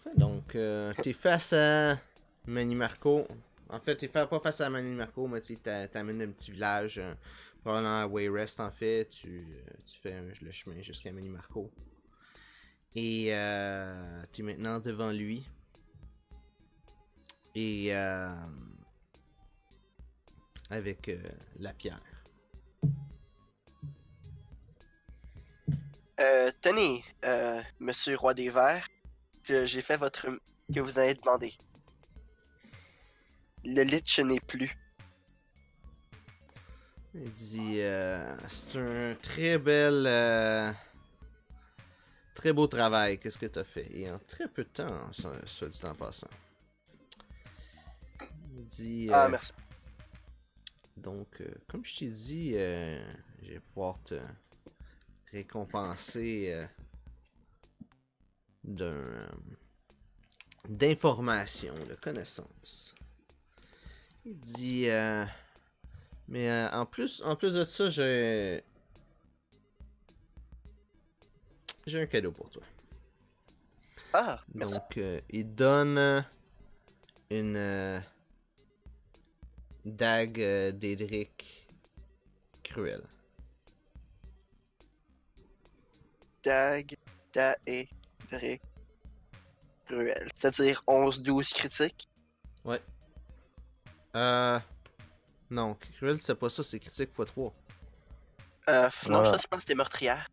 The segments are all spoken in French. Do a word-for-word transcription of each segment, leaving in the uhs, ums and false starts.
Parfait. Donc, euh, t'es face à Manny Marco. En fait, t'es pas face à Manny Marco, mais tu t'amènes un petit village, euh, probablement à Wayrest, en fait. Tu, euh, tu fais un, le chemin jusqu'à Manny Marco. Et euh, t'es maintenant devant lui. Et euh, avec euh, la pierre. Euh, tenez, euh, Monsieur Roi des Vers, j'ai fait votre que vous avez demandé. Le lich n'est plus. Il dit euh, c'est un très bel euh, très beau travail qu'est-ce que t'as fait et en très peu de temps ça, ça dit en passant. Il dit euh, Ah merci. Donc euh, comme je t'ai dit euh, je vais pouvoir te récompenser euh, d'un euh, d'informations, de connaissances. Il dit euh, mais euh, en plus en plus de ça j'ai j'ai un cadeau pour toi. Ah, merci. Donc, euh, il donne une euh, dague euh, d'Edric cruelle. Dag, da et Drake. Cruel. C'est-à-dire onze douze critiques. Ouais. Euh. Non, cruel, c'est pas ça, c'est critique fois trois. Euh, non, Voilà. je pense que c'était meurtrière.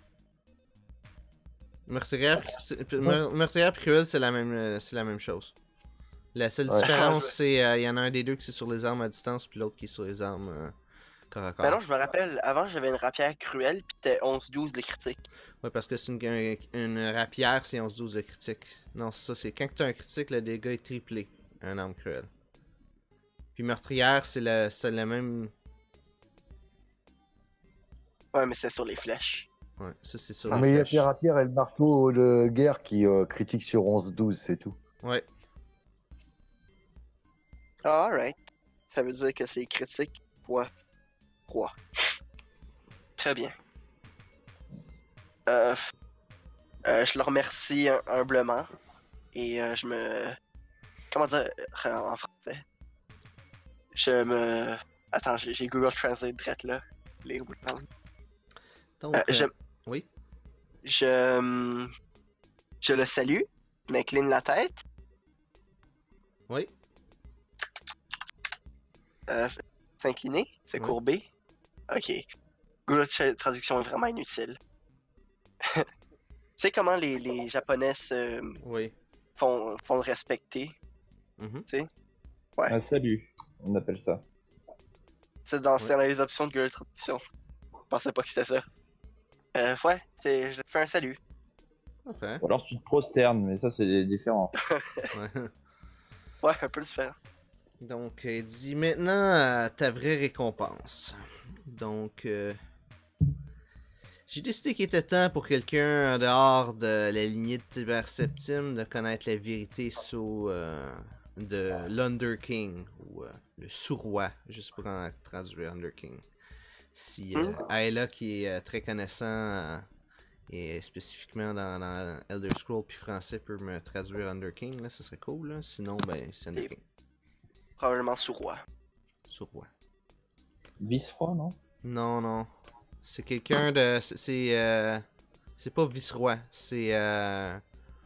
Meurtrière, meurtrière cruel, c'est la même, c'est la même chose. La seule Ouais. différence, c'est il euh, y en a un des deux qui est sur les armes à distance, puis l'autre qui est sur les armes euh, corps à corps. Ben non, je me rappelle, avant j'avais une rapière cruelle, pis c'était onze douze de critique. Ouais, parce que c'est une, une rapière, c'est onze douze de critique. Non, c'est ça, c'est quand tu as un critique, le dégât est triplé. Un arme cruelle. Puis meurtrière, c'est la, c'est la même. Ouais, mais c'est sur les flèches. Ouais, ça c'est sur Non, les mais il y a flèches. pierre à pierre et le marteau de guerre qui euh, critique sur onze douze, c'est tout. Ouais. Ah, alright. Ça veut dire que c'est critique fois trois. Très bien. Euh, euh, je le remercie hum- humblement. Et euh, je me... Comment dire euh, en français? Je me... Attends, j'ai j'ai Google Translate direct là. Les Woodlands. Donc, Euh, je... euh, oui. Je... hum, Je le salue. M'incline la tête. Oui. Euh, S'incliner. Se Oui. courber. Ok. Google Tra- Traduction est vraiment inutile. Tu sais comment les, les Japonais se Oui. font, font le respecter? Mhm. Ouais. Un salut, on appelle ça. C'est dans, Ouais. c'était dans les options de Google Traduction. Je pensais pas que c'était ça. Euh, ouais, c'est, je te fais un salut. Parfait. Ou alors tu te prosternes, mais ça c'est différent. Ouais. Ouais, un peu différent. Donc, il dit maintenant euh, ta vraie récompense. Donc, euh, j'ai décidé qu'il était temps pour quelqu'un en dehors de la lignée de Tiber Septime de connaître la vérité sur euh, de l'Under King ou euh, le sous-roi. Je sais pas comment traduire Under King. Si euh, Mm. Ayla, qui est euh, très connaissant euh, et spécifiquement dans, dans Elder Scrolls puis français, peut me traduire Under King, là, ça serait cool. Là. Sinon, ben, c'est Under Et- King. Probablement sous-roi. Sous-roi. Vice-roi, non? Non, non. C'est quelqu'un de. C'est. C'est euh, c'est pas vice-roi. C'est. Euh...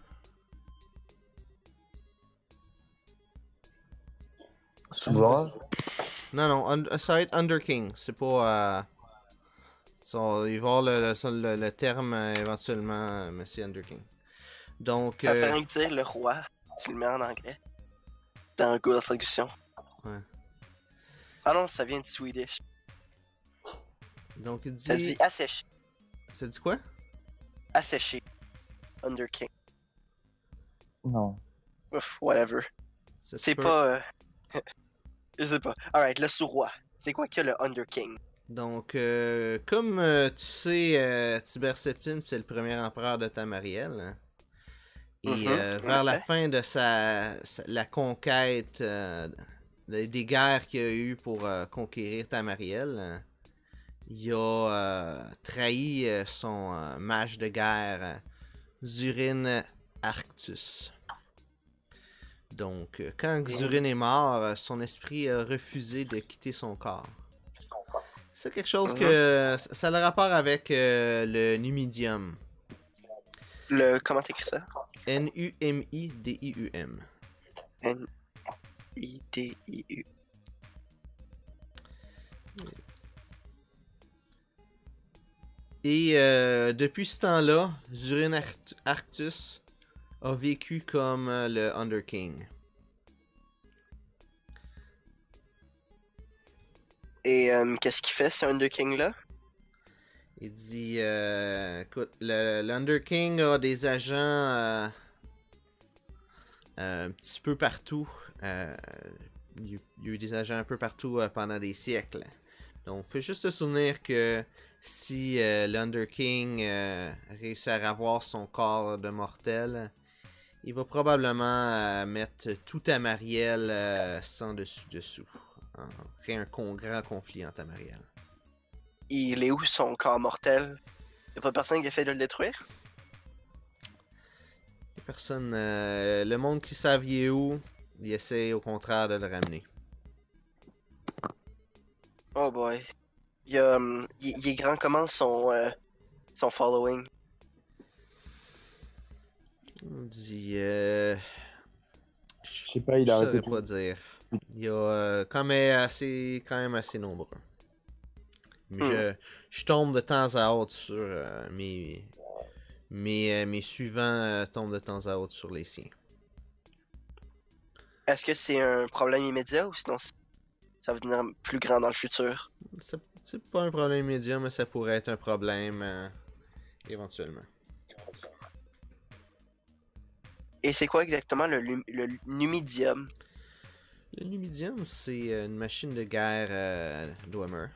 Souverain. Non, non. un- ça va être Under King. C'est pas. Euh... ça- il va y avoir le, le, le- le terme euh, éventuellement, mais c'est Under King. Donc. Ça fait euh, rien que dire le roi. Tu le mets en anglais. Dans Google Traduction. Ouais. Ah non, ça vient du Swedish. Donc, il Ça dit. dit asséché. Ça dit quoi? Asséché. Under King. Non. Ouf, whatever. Ça se C'est peut. pas... euh, Je sais pas. Alright, le sous-roi. C'est quoi que le Under King? Donc, euh, comme euh, tu sais, euh, Tiber Septime, c'est le premier empereur de Tamariel. Hein? Et Mhm, euh, en vers la effet. fin de sa, sa- la conquête, euh, des des guerres qu'il y a eu pour euh, conquérir Tamariel, euh, il a euh, trahi euh, son euh, mage de guerre, euh, Zurin Arctus. Donc, euh, quand Xurin est mort, euh, son esprit a refusé de quitter son corps. C'est quelque chose Mhm. que... Ça a le rapport avec euh, le numidium. Le... Comment t'écris ça? N U M I D I U M. N I D I U. Et euh, depuis ce temps-là, Zurin Arct- Arctus a vécu comme euh, le Under King. Et euh, qu'est-ce qu'il fait, ce Under King-là? Il dit, euh, écoute, le, le Under King a des agents euh, euh, un petit peu partout. Euh, il y a- il y a eu des agents un peu partout euh, pendant des siècles. Donc, fais juste te souvenir que si euh, l'Under King euh, réussit à avoir son corps de mortel, il va probablement euh, mettre tout Tamariel euh, sans dessus-dessous. Hein, créer un con- grand conflit en Tamariel. Il est où son corps mortel? Y'a pas personne qui essaie de le détruire? Personne. euh, le monde qui savent il est où, il essaie au contraire de le ramener. Oh boy. Il, y a, hum, il, il est grand comment son, euh, son following? On dit. Euh, Je sais pas, il je a saurais arrêté tout. pas dire. Il y a euh, quand, même assez, quand même assez nombreux. Mais Hmm. je, je tombe de temps à autre sur euh, mes, mes, euh, mes suivants euh, tombent de temps à autre sur les siens. Est-ce que c'est un problème immédiat ou sinon c- ça va devenir plus grand dans le futur? C'est c'est pas un problème immédiat, mais ça pourrait être un problème euh, éventuellement. Et c'est quoi exactement le, lum- le numidium? Le Numidium, c'est euh, une machine de guerre euh, Dwemer.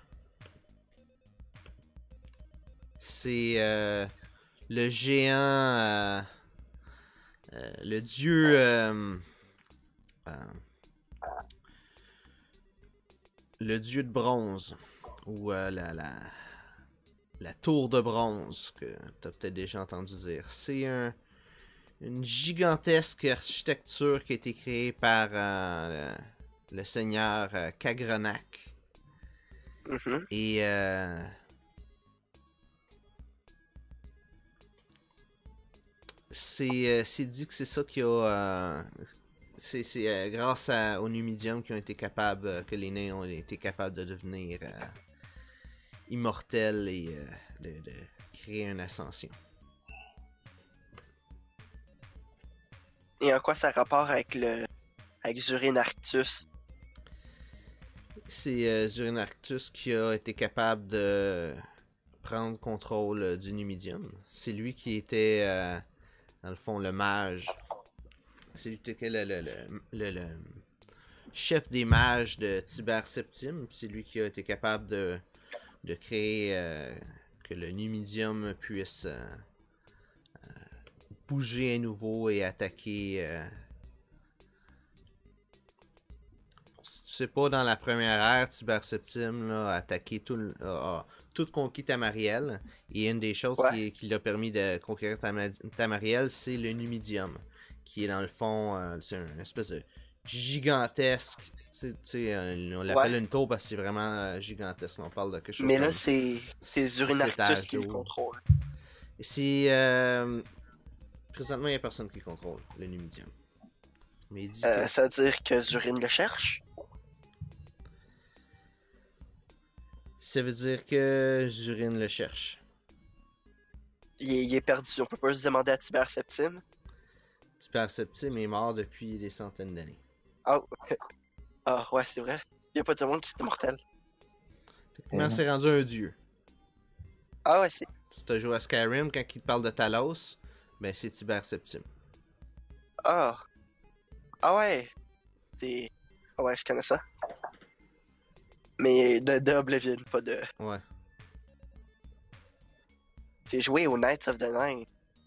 C'est euh, le géant, euh, euh, le dieu, euh, euh, le dieu de bronze, ou euh, la, la, la tour de bronze, que tu as peut-être déjà entendu dire. C'est un, une gigantesque architecture qui a été créée par euh, le, le seigneur euh, Kagrenac. Mhm. Et euh, c'est euh, c'est dit que c'est ça qui a. euh, c'est c'est, euh, grâce à, aux Numidium qui ont été capables, euh, que les nains ont été capables de devenir euh, immortels et euh, de, de créer une ascension. Et en quoi ça a rapport avec le avec Zurin Arctus? C'est euh, Zurin Arctus qui a été capable de prendre contrôle euh, du Numidium. C'est lui qui était, euh, dans le fond, le mage. C'est lui qui était le, le, le, le- le chef des mages de Tiber Septime. C'est lui qui a été capable de, de créer euh, que le Numidium puisse euh, euh, bouger à nouveau et attaquer. Euh, si tu sais pas, dans la première ère, Tiber Septime là, a attaqué tout, le- a, a tout conquis Tamariel. Et une des choses Ouais. qui, qui l'a permis de conquérir Tama- Tamariel, c'est le Numidium. Qui est dans le fond, euh, c'est une espèce de gigantesque. Tu sais- tu sais, euh, on l'appelle Ouais. une tour parce que c'est vraiment euh, gigantesque. On parle de quelque chose Mais là comme- c'est c'est Zurin sept Arctus étages qui le d'eau. contrôle. Et c'est. euh, présentement, il n'y a personne qui contrôle le Numidium. Mais il dit Euh, que. ça veut dire que Zurin le cherche? Ça veut dire que Zurin le cherche. Il est, il est perdu, on peut pas juste demander à Tiber Septime. Tiber Septime est mort depuis des centaines d'années. Ah, ah ouais, c'est vrai. Il y a pas tout le monde qui est mortel. Comment non. c'est rendu un dieu? Ah ouais, c'est. Si t'as joué à Skyrim, quand il te parle de Talos, ben c'est Tiber Septime. Ah. Ah ouais. C'est. Ah ouais, je connais ça. Mais de, de Oblivion, pas de. Ouais. J'ai joué au Knights of the Nine.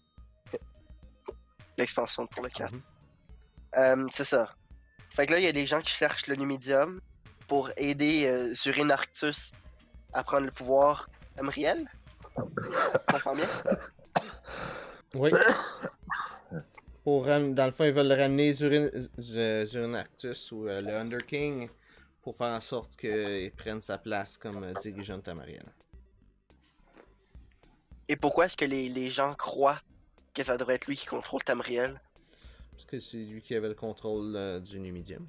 L'expansion pour le quatre. Mhm. Euh, c'est ça. Fait que là, il y a des gens qui cherchent le Numidium pour aider euh, Zurin Arctus à prendre le pouvoir. Amriel? Tu comprends bien? Oui. Pour ram- dans le fond, ils veulent le ramener Zurin... Z- Zurinactus ou euh, le Underking pour faire en sorte qu'il prenne sa place comme euh, dirigeant de Tamariel. Et pourquoi est-ce que les, les gens croient que ça devrait être lui qui contrôle Tamriel? Parce que c'est lui qui avait le contrôle euh, du Numidium.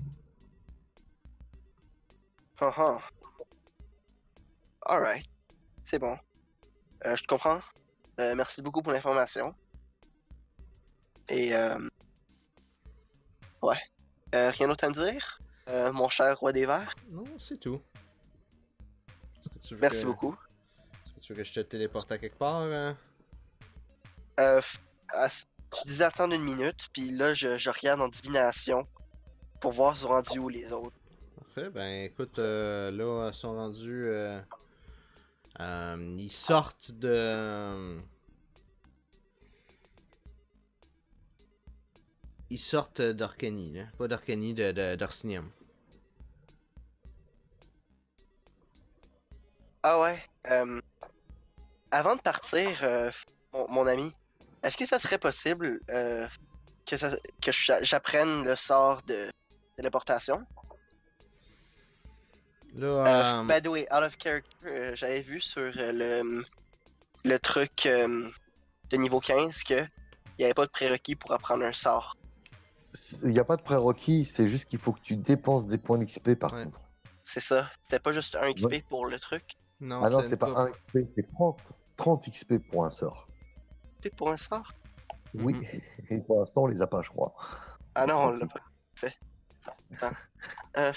Ah ah. Alright. C'est bon. Euh, je te comprends. Euh, merci beaucoup pour l'information. Et euh... Ouais. Euh, rien d'autre à me dire? Euh, mon cher roi des vers? Non, c'est tout. Est-ce que tu veux Merci que... beaucoup. Est-ce que tu veux que je te téléporte à quelque part? Hein? Euh, f- à- je disais attendre une minute, puis là, je, je regarde en divination pour voir si sont rendus où les autres. Parfait, ben écoute, euh, là, ils sont rendus... Euh, euh, ils sortent de... euh, Ils sortent d'Orcanie, là. Pas d'Orcanie, de, de, d'Orsinium. Ah ouais. Euh, avant de partir, euh, mon, mon ami, est-ce que ça serait possible euh, que, ça, que j'a- j'apprenne le sort de téléportation? Là, Euh, euh, by the way, out of character, euh, j'avais vu sur euh, le, le truc euh, de niveau quinze que il n'y avait pas de prérequis pour apprendre un sort. Il n'y a pas de prérequis, c'est juste qu'il faut que tu dépenses des points d'X P par Ouais. contre. C'est ça. C'était pas juste un X P Ouais. pour le truc. non, Ah non, c'est c'est pas un X P, c'est trente, trente X P pour un sort. X P pour un sort? Oui, Mhm. et pour l'instant on les a pas, je crois. Ah non, on trente. l'a pas fait. Attends. Euh,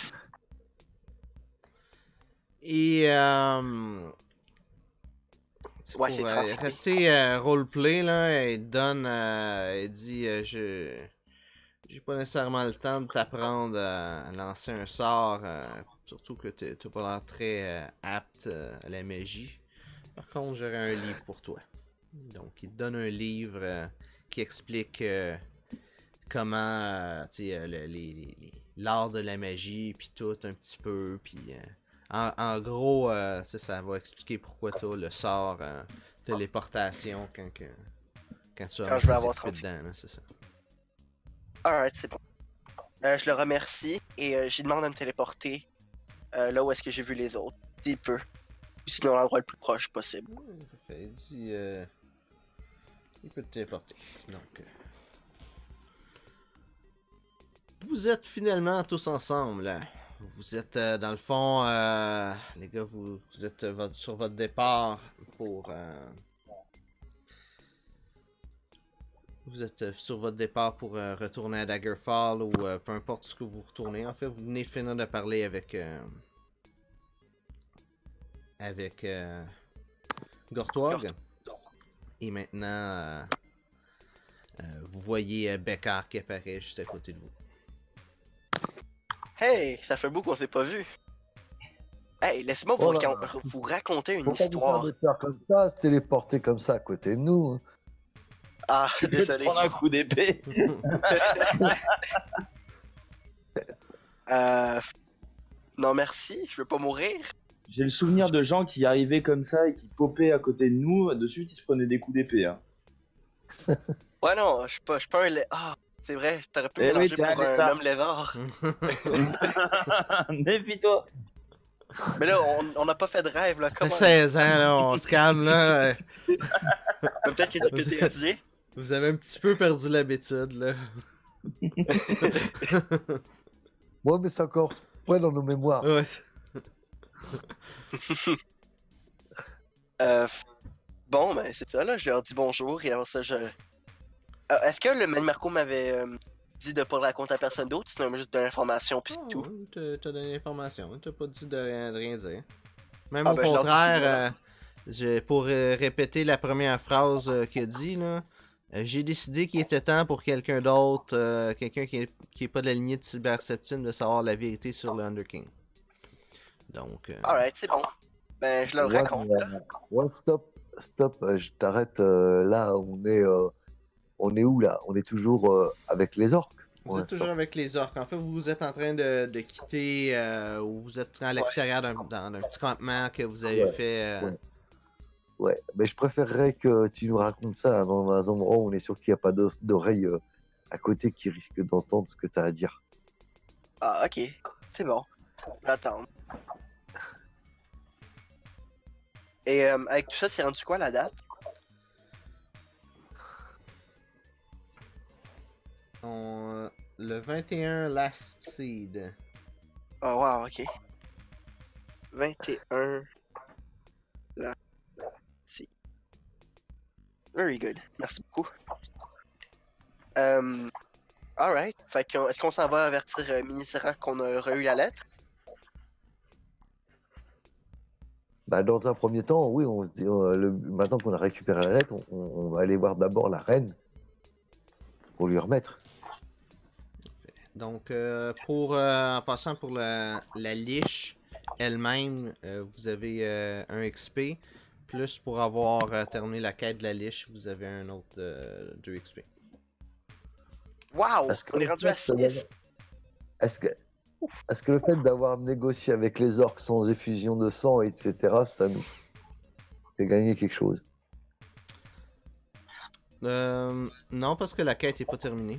Et... Euh, c'est Ouais, pour c'est euh, trente. rester euh, roleplay, là, elle donne... Euh, elle dit, euh, je... J'ai pas nécessairement le temps de t'apprendre à lancer un sort, euh, surtout que t'es t'as pas l'air très euh, apte euh, à la magie. Par contre, j'aurais un livre pour toi. Donc, il te donne un livre euh, qui explique euh, comment, euh, tu sais, euh, le- les- les- l'art de la magie, puis tout un petit peu, puis euh, en, en gros, euh, ça, ça va expliquer pourquoi t'as le sort euh, téléportation quand, que, quand tu as Quand je vais avoir X P trente. dedans, là, c'est ça. Alright, c'est bon. Euh, je le remercie et euh, j'y demande de me téléporter euh, là où est-ce que j'ai vu les autres. S'il peut. Ou sinon l'endroit le plus proche possible. Ouais, parfait. Il dit, euh, il peut te téléporter. Donc, euh, vous êtes finalement tous ensemble. Hein. Vous êtes euh, dans le fond, euh, les gars, vous, vous êtes euh, votre- sur votre départ pour. euh, vous êtes euh, sur votre départ pour euh, retourner à Daggerfall ou euh, peu importe ce que vous retournez. En fait, vous venez finir de parler avec. euh, avec. Euh, Gortwag. Et maintenant, euh, euh, vous voyez euh, Beckar qui apparaît juste à côté de vous. Hey, ça fait beaucoup qu'on s'est pas vu. Hey, laissez-moi vous, Oh là racon- là. vous raconter une Pourquoi vous histoire. faire de faire comme ça, se téléporter comme ça à côté de nous hein. Ah, Tu peux te désolé. prendre un coup d'épée. Euh... Non merci, je veux pas mourir. J'ai le souvenir de gens qui arrivaient comme ça et qui popaient à côté de nous. De suite, ils se prenaient des coups d'épée. Hein. Ouais non, je suis pas, je suis pas un lait. Ah, c'est vrai, t'aurais pu Eh me oui, mélanger t'es un pour un lézard. homme lézard. Méfie-toi. Mais là, on on n'a pas fait de rêve là, Ça fait comment? seize ans, là, on se calme, là. Peut-être qu'il y a du P T S D. Vous avez un petit peu perdu l'habitude, là. Ouais, mais c'est encore frais dans nos mémoires. Ouais. Euh, f- bon, ben c'est ça, là, je leur dis bonjour et alors ça, je... Euh, Est-ce que le Manimarco m'avait euh, dit de pas le raconter à personne d'autre, sinon juste de l'information pis c'est Oh, tout? ouais, t'as t'as donné l'information, t'as pas dit de rien, de rien dire. Même Ah, au ben, je leur dis contraire, tout, voilà. euh, je- pour euh, répéter la première phrase euh, qu'il a dit, là, euh, j'ai décidé qu'il était temps pour quelqu'un d'autre, euh, quelqu'un qui est, qui est pas de la lignée de Cyberseptime, de savoir la vérité sur le Underking. Donc, euh, Alright, c'est bon. Ben, je leur Ouais, raconte, mais, là. euh, ouais, stop, stop, euh, je t'arrête euh, là, on est, euh, on est où là? On est toujours euh, avec les orques. vous Ouais, êtes toujours avec les orques. En fait, vous êtes en train de, de quitter, euh, ou vous êtes à l'extérieur d'un dans- d'un petit campement que vous avez Ouais, fait. euh, ouais. Ouais, mais je préférerais que tu nous racontes ça dans un endroit où on est sûr qu'il n'y a pas d'os- d'oreilles euh, à côté qui risquent d'entendre ce que tu as à dire. Ah, ok. C'est bon. Je vais attendre. Et euh, avec tout ça, c'est rendu quoi la date? On, euh, le vingt et un Last Seed. Oh, wow, ok. vingt et un. Là. Si. Very good. Merci beaucoup. Euh, alright. Fait que, est-ce qu'on s'en va avertir euh, Minisera qu'on a eu la lettre? Bah, dans un premier temps, oui, on se dit, euh, le- maintenant qu'on a récupéré la lettre, on, on va aller voir d'abord la reine pour lui remettre. Donc, euh, pour, euh, en passant pour la, la liche elle-même, euh, vous avez euh, un X P. Plus pour avoir euh, terminé la quête de la liche, vous avez un autre euh, deux X P. Wow! Est-ce que On est le rendu à fait de- six! Est-ce que, est-ce que le fait d'avoir négocié avec les orques sans effusion de sang, et cetera, ça nous fait gagner quelque chose? Euh, non, parce que la quête n'est pas terminée.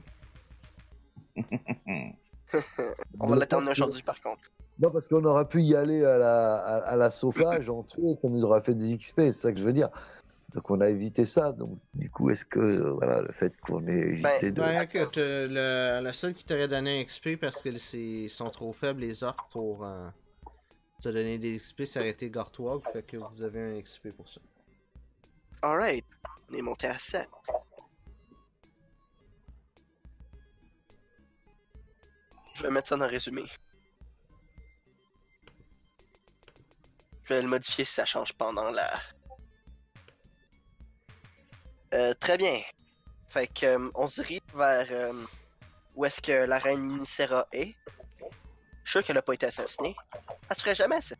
On va Le la terminer fait que- aujourd'hui par contre. Non, parce qu'on aurait pu y aller à la, à, à la sauvage, en tuer, ça nous aurait fait des X P, c'est ça que je veux dire. Donc on a évité ça, donc du coup, est-ce que euh, voilà, le fait qu'on ait évité de... Ben, écoute, euh, le, le seul qui t'aurait donné un X P parce que c'est- ils sont trop faibles, les orques, pour euh, te donner des X P, ça aurait été Gortwag, fait que vous avez un X P pour ça. Alright. On est monté à sept. Je vais mettre ça dans le résumé. Je vais le modifier si ça change pendant la... Euh, très bien. Fait que euh, on se dirige vers euh, où est-ce que la reine Minisera est. Je suis sûr qu'elle a pas été assassinée. Elle se ferait jamais ça.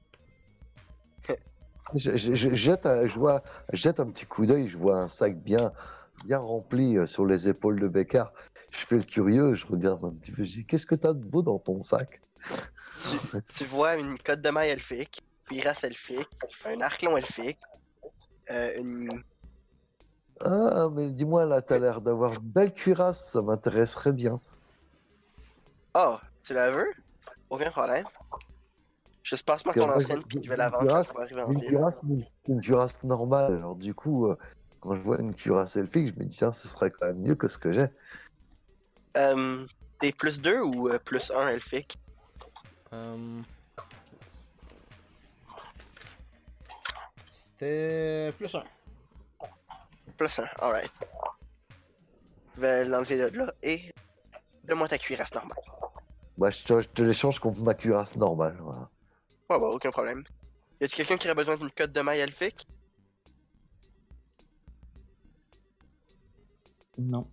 Je, je- je jette, un, je, vois, je jette un petit coup d'œil, je vois un sac bien, bien rempli euh, sur les épaules de Bécard. Je fais le curieux, je regarde un petit peu, je dis, qu'est-ce que t'as de beau dans ton sac? Tu, tu vois une cotte de maille elfique, une cuirasse elfique, un arc long elfique, euh, une... Ah, mais dis-moi, là, t'as l'air d'avoir une belle cuirasse, ça m'intéresserait bien. Oh, tu la veux? Aucun problème. Juste passe-moi Parce ton que moi, ancienne j'ai- puis je j'ai vais la une vendre quand cuirasse- tu vas arriver en Une ville. cuirasse, mais c'est une cuirasse normale, alors du coup, euh, quand je vois une cuirasse elfique, je me dis, tiens, ce serait quand même mieux que ce que j'ai. Euh, t'es plus deux ou euh, plus un elfique? Euh, C'était plus un. Plus un, alright. Je vais l'enlever de là et donne-moi ta cuirasse normale. Bah, je te, je te l'échange contre ma cuirasse normale. Voilà. Ouais, ouais, aucun problème. Y a-t-il quelqu'un qui aurait besoin d'une cotte de maille elfique? Non.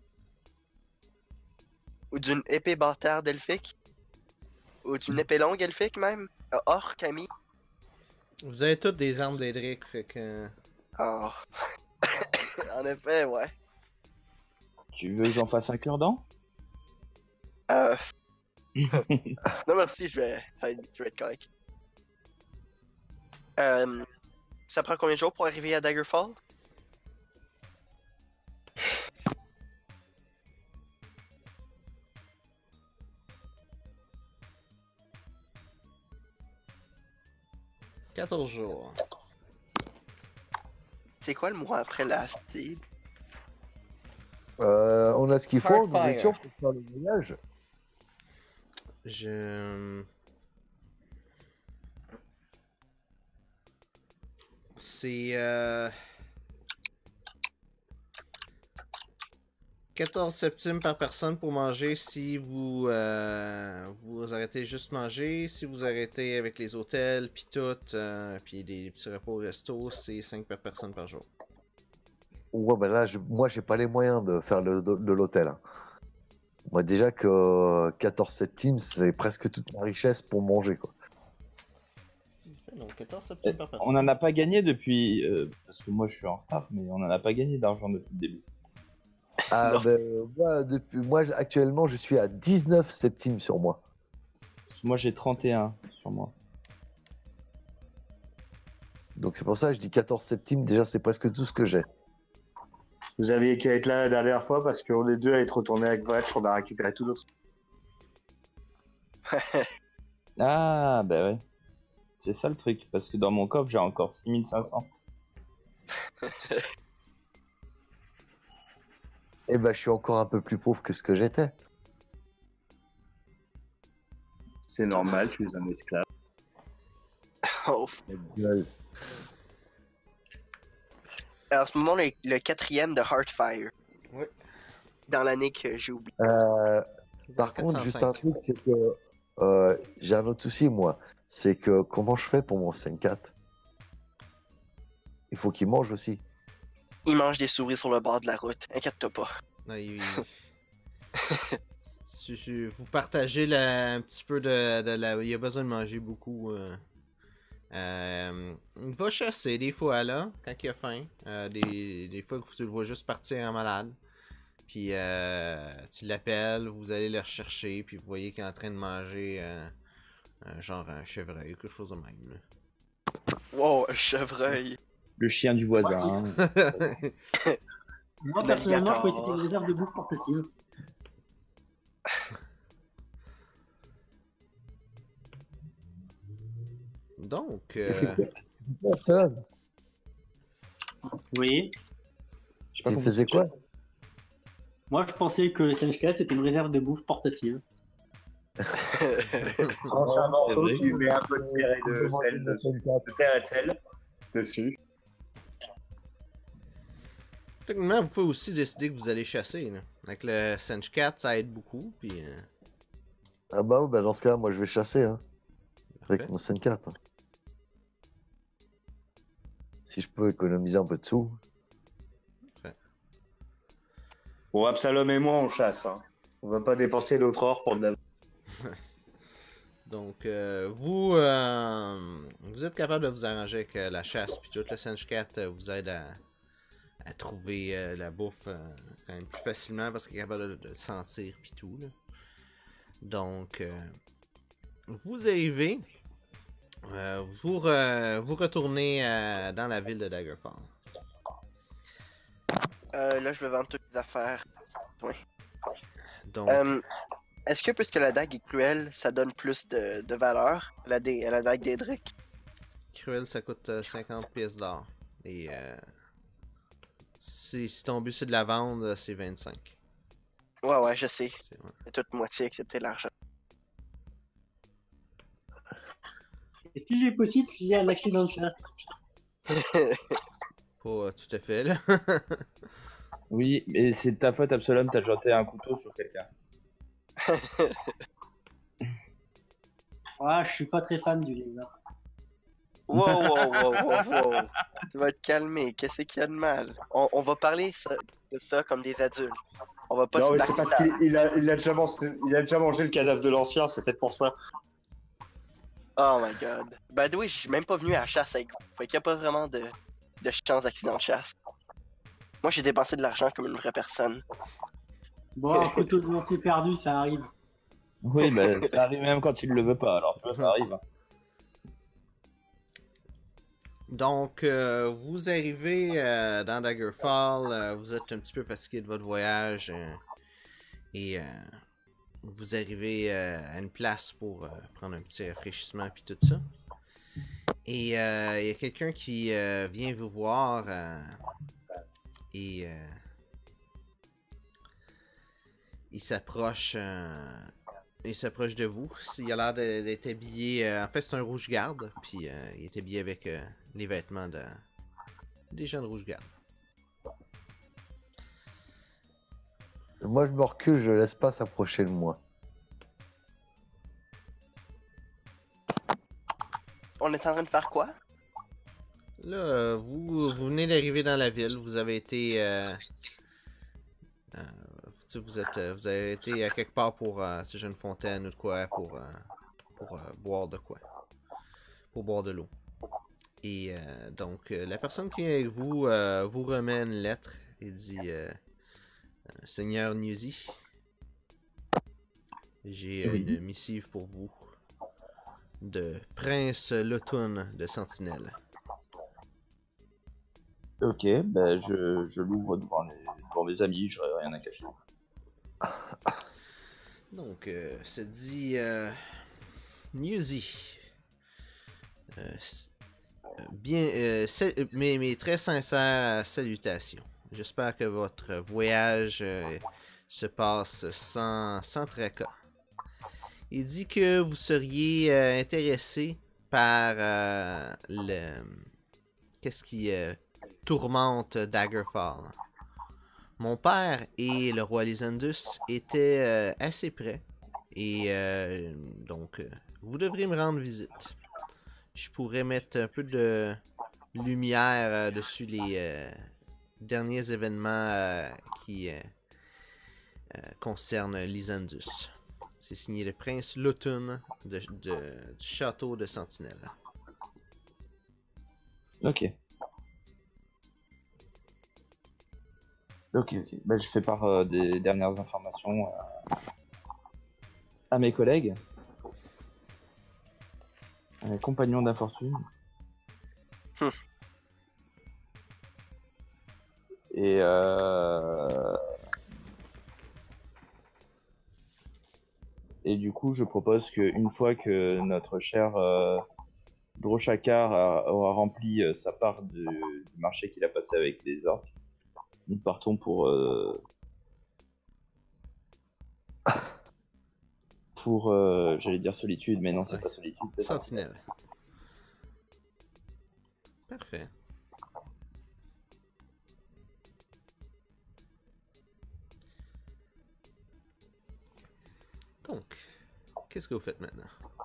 Ou d'une épée bâtarde elfique? Ou d'une épée longue elfique même? Euh, or, Camille? Vous avez toutes des armes d'Edric, fait que. Oh. En effet, ouais. Tu veux que j'en fasse un cure-dent? Euh... non merci, je vais... je vais être correct. Euh... Ça prend combien de jours pour arriver à Daggerfall? quatorze jours. C'est quoi le mois après la Steed? Euh, on a ce qu'il faut, en Hardfire. nourriture pour faire le voyage. Je. C'est. Euh... quatorze centimes par personne pour manger si vous euh, vous arrêtez juste manger. Si vous arrêtez avec les hôtels, puis tout, euh, puis des petits repas au resto, c'est cinq par personne par jour. Ouais, ben là, je, moi, j'ai pas les moyens de faire le, de, de l'hôtel. hein. Moi, déjà que euh, quatorze centimes, c'est presque toute ma richesse pour manger, quoi. Donc quatorze centimes par personne. On n'en a pas gagné depuis... euh, parce que moi je suis en retard, mais on n'en a pas gagné d'argent depuis le début. Ah, Non. ben, moi, depuis, moi, actuellement, je suis à dix-neuf centimes sur moi. Moi j'ai trente et un sur moi. Donc, Donc c'est pour ça que je dis quatorze septimes, déjà c'est presque tout ce que j'ai. Vous aviez qu'à être là la dernière fois parce qu'on est deux à être retournés avec Bretch, on a récupéré tout d'autres. Ah, bah ouais. C'est ça le truc, parce que dans mon coffre, j'ai encore six mille cinq cents. Et ben je suis encore un peu plus pauvre que ce que j'étais. C'est normal, tu es un esclave. Oh. En ce moment, le, le quatrième de Heartfire. Oui. Dans l'année que j'ai oublié. Euh, par contre, juste un truc, c'est que euh, j'ai un autre souci, moi. C'est que comment je fais pour mon cinq quatre? Il faut qu'il mange aussi. Il mange des souris sur le bord de la route. Inquiète-toi pas. Non, il... si, si vous partagez la- un petit peu de, de la... Il a besoin de manger beaucoup. Euh... Euh... Il va chasser des fois, là, quand il a faim. Euh, des... des fois, tu le vois juste partir en malade. Puis euh, tu l'appelles, vous allez le rechercher, puis vous voyez qu'il est en train de manger euh, un genre un chevreuil, quelque chose de même. Là. Wow, un chevreuil. Le chien du voisin. hein. Moi, personnellement, je croyais que c'était une réserve de bouffe portative. Donc, euh, Personne. Oui. Je sais pas Tu comment faisais ça quoi? s'appelle. Moi, je pensais que le Senge quatre, c'était une réserve de bouffe portative. Prends un morceau, vrai. tu mets un peu de terre et de sel dessus. De terre et de sel dessus. techniquement, vous pouvez aussi décider que vous allez chasser. Là. Avec le Sench quatre, ça aide beaucoup. Puis, euh, Ah bah, ouais, bah dans ce cas, moi je vais chasser, hein, avec parfait. mon cinq quatre. hein. Si je peux économiser un peu de sous. Bon, Absalom et moi, on chasse. Hein. On va pas dépenser l'autre or pour de la... Donc, euh, vous, euh, vous êtes capable de vous arranger avec euh, la chasse, puis tout le Sench quatre euh, vous aide à, à trouver euh, la bouffe euh, quand même plus facilement parce qu'il est capable de, de le sentir, puis tout. Là. Donc, euh, vous arrivez, euh, vous, re- vous retournez euh, dans la ville de Daggerfall. Euh, là, je vais vendre toutes les affaires. Donc, Euh, Est-ce que, puisque la dague est cruelle, ça donne plus de, de valeur à la, dé- à la dague d'Edric? Cruel, ça coûte euh, cinquante pièces d'or. Et euh, si, si ton but c'est de la vendre, c'est vingt-cinq. Ouais, ouais, je sais. C'est, ouais. C'est toute moitié excepté l'argent. Est-ce qu'il est possible qu'il y ait un accident de chasse? Pas euh, tout à fait, là. Oui, mais c'est de ta faute, Absalom, t'as jeté un couteau sur quelqu'un. Ah, je suis pas très fan du lézard. Wow, wow, wow, wow, wow. Tu vas te calmer. Qu'est-ce qu'il y a de mal? On, on va parler ça- de ça comme des adultes. On va pas Non, se mais c'est parce backstab. qu'il il a, il a, déjà mangé, il a déjà mangé le cadavre de l'ancien, c'est peut-être pour ça. Oh my god. By the way, je suis même pas venu à la chasse avec vous. Fait qu'il y a pas vraiment de, de chance d'accident de chasse. Moi, j'ai dépensé de l'argent comme une vraie personne. Bon, un couteau de lancer perdu, ça arrive. Oui, bah ça arrive même quand il le veut pas, alors tu vois, ça arrive. hein. Donc, euh, vous arrivez euh, dans Daggerfall, euh, vous êtes un petit peu fatigué de votre voyage euh, et euh, vous arrivez euh, à une place pour euh, prendre un petit rafraîchissement puis tout ça. Et euh, il y a quelqu'un qui euh, vient vous voir euh, et euh, il s'approche euh, il s'approche de vous. Il a l'air de- d'être habillé. euh, en fait, c'est un rouge-garde. Puis euh, il est habillé avec euh, les vêtements de des gens de rouge-garde. Moi je me recule, je laisse pas s'approcher de moi. On est en train de faire quoi? Là, euh, vous, vous venez d'arriver dans la ville. Vous avez été. Euh, euh, tu sais, vous, êtes, euh, vous avez été à quelque part pour. Euh, si j'ai une fontaine ou de quoi. Pour, euh, pour euh, boire de quoi. Pour boire de l'eau. Et euh, donc, euh, la personne qui est avec vous euh, vous remet une lettre et dit euh, euh, Seigneur Newsy, j'ai euh, Oui. une missive pour vous de Prince Lotun de Sentinelle. Ok, bah je, je l'ouvre devant, les, devant mes amis, j'aurais rien à cacher. Donc, euh, ça dit euh, Newsy. Euh, s- euh, bien, euh, sal- euh, mes, mes très sincères salutations. J'espère que votre voyage euh, se passe sans, sans tracas. Il dit que vous seriez euh, intéressé par euh, le. Qu'est-ce qui euh, tourmente Daggerfall. Mon père et le roi Lysandus étaient euh, assez près. Et euh, donc, euh, vous devrez me rendre visite. Je pourrais mettre un peu de lumière euh, dessus les euh, derniers événements euh, qui euh, euh, concernent Lysandus. C'est signé le prince Lotun de, de- du château de Sentinelle. Ok. Ok, ok. Bah, je fais part euh, des dernières informations euh, à mes collègues, à mes compagnons d'infortune. Hum. Et euh... Et du coup, je propose qu'une fois que notre cher euh, Droshakar a- aura rempli euh, sa part de- du marché qu'il a passé avec les orques, nous partons pour euh, pour euh, j'allais dire solitude, mais non, c'est Ouais. pas solitude, c'est Sentinelle. Parfait. Donc, qu'est-ce que vous faites maintenant?